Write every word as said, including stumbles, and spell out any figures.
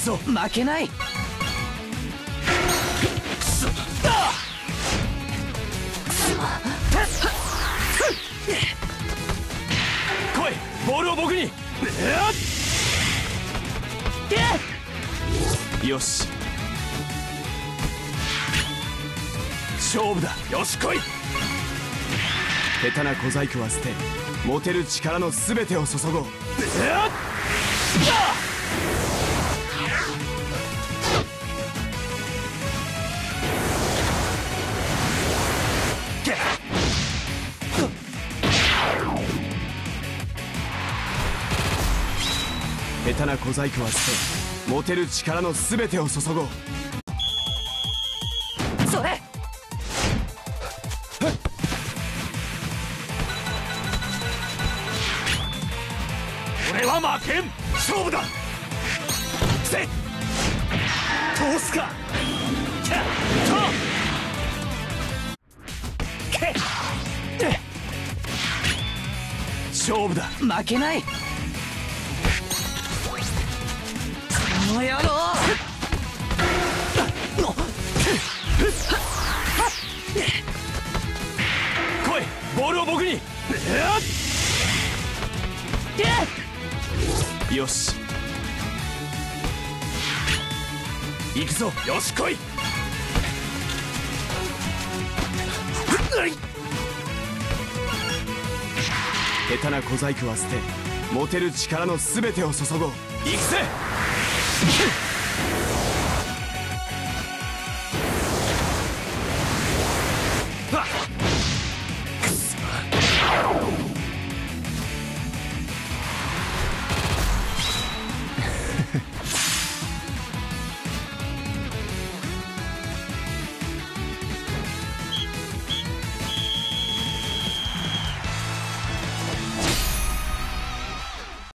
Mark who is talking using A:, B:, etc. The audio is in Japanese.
A: ぞ、負けない。くそだ。来い、ボールを僕に。よし、勝負だ。よし来い。下手な小細工は捨て、持てる力の全てを注ごう。下手な小細工は捨て、持てる力の全てを注ごう。それ。俺は負けん。勝負だ。せっ通すか。キャッとけっ勝負だ。負けない。この野郎。来い、ボールを僕に。よし、行くぞ。よし来い。下手な小細工は捨て、持てる力の全てを注ごう。行くぜ。